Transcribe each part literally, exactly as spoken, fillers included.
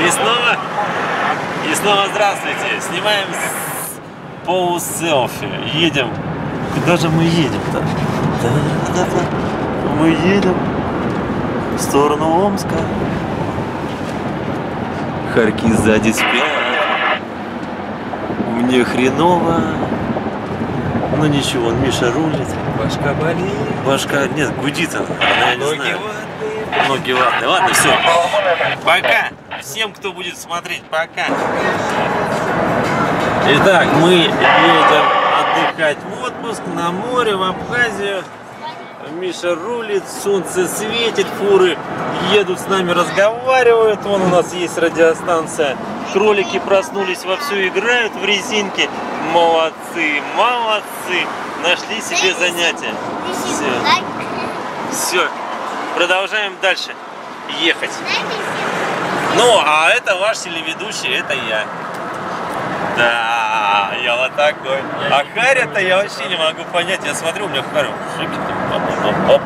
И снова, и снова здравствуйте. Снимаем полуселфи. Едем. Куда же мы едем-то? Мы едем в сторону Омска. Хорьки сзади спят. Мне хреново. Ну ничего, он Миша рулит. Башка болит. Башка, нет, гудит она. Она, я не Ноги знаю. ватные. Ноги ватные. Ладно, все. Пока. Всем, кто будет смотреть, пока. Итак, мы едем отдыхать в отпуск на море, в Абхазию. Миша рулит, солнце светит, фуры едут с нами, разговаривают. Вон у нас есть радиостанция. Кролики проснулись, вовсю играют в резинке. Молодцы, молодцы. Нашли себе занятия. Все. Все. Продолжаем дальше ехать. Ну, а это ваш телеведущий, это я. Да, я вот такой. А Харя-то я вообще не могу понять. Я смотрю, у меня Харя шики там.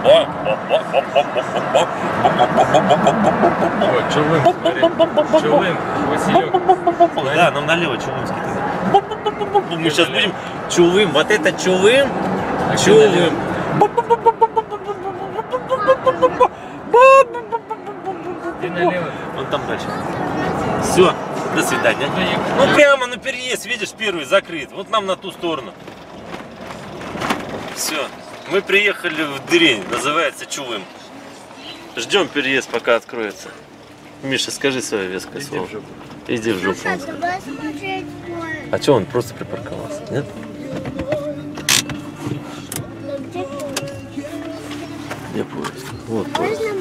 Ой, Чулым, смотри. Чулым, Василек. Да, нам налево Чулымский. Мы сейчас будем Чулым. Вот это Чулым. Чулым. Ты налево. Вон там дальше. Все, до свидания. Ну прямо на переезд, видишь, первый закрыт. Вот нам на ту сторону. Все, мы приехали в деревню, называется Чулым. Ждем переезд, пока откроется. Миша, скажи свое веское слово. Иди в жопу. А что, он просто припарковался, нет? Где поезд? Вот поезд.